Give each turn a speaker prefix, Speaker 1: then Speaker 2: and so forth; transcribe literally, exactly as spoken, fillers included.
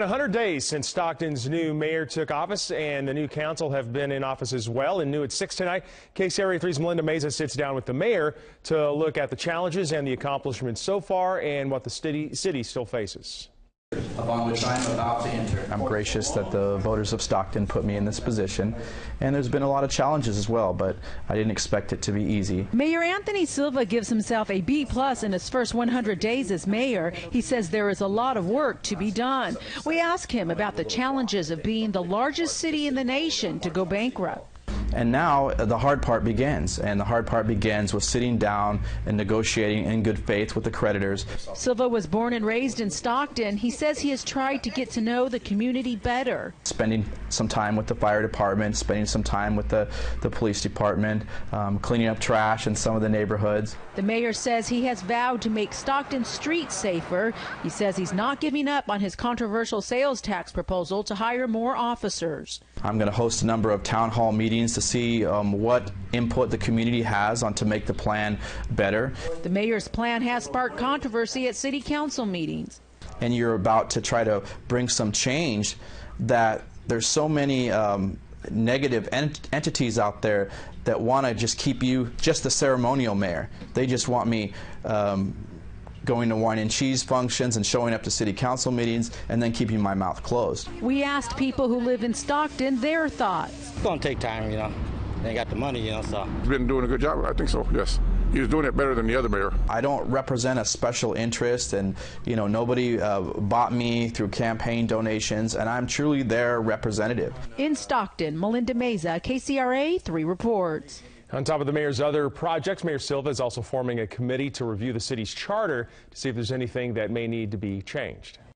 Speaker 1: one hundred days since Stockton's new mayor took office, and the new council have been in office as well. In New at six tonight, K C R A three's Melinda Meza sits down with the mayor to look at the challenges and the accomplishments so far and what the city, city still faces.
Speaker 2: Upon which I am about to enter. I'm gracious that the voters of Stockton put me in this position, and there's been a lot of challenges as well, but I didn't expect it to be easy.
Speaker 3: Mayor Anthony Silva gives himself a B plus in his first one hundred days as mayor. He says there is a lot of work to be done. We ask him about the challenges of being the largest city in the nation to go bankrupt.
Speaker 2: And now uh, the hard part begins, and the hard part begins with sitting down and negotiating in good faith with the creditors.
Speaker 3: Silva was born and raised in Stockton. He says he has tried to get to know the community better.
Speaker 2: Spending some time with the fire department, spending some time with the, the police department, um, cleaning up trash in some of the neighborhoods.
Speaker 3: The mayor says he has vowed to make Stockton streets safer. He says he's not giving up on his controversial sales tax proposal to hire more officers.
Speaker 2: I'm going to host a number of town hall meetings to see um, what input the community has on to make the plan better.
Speaker 3: The mayor's plan has sparked controversy at city council meetings.
Speaker 2: And you're about to try to bring some change that there's so many um, negative ent entities out there that want to just keep you just the ceremonial mayor. They just want me um, going to wine and cheese functions and showing up to city council meetings and then keeping my mouth closed.
Speaker 3: We asked people who live in Stockton their thoughts.
Speaker 4: It's going to take time, you know. They ain't got the money, you know, so.
Speaker 5: He's been doing a good job, I think so, yes. He's doing it better than the other mayor.
Speaker 2: I don't represent a special interest, and, you know, nobody uh, bought me through campaign donations, and I'm truly their representative.
Speaker 3: In Stockton, Melinda Meza, K C R A three reports.
Speaker 1: On top of the mayor's other projects, Mayor Silva is also forming a committee to review the city's charter to see if there's anything that may need to be changed.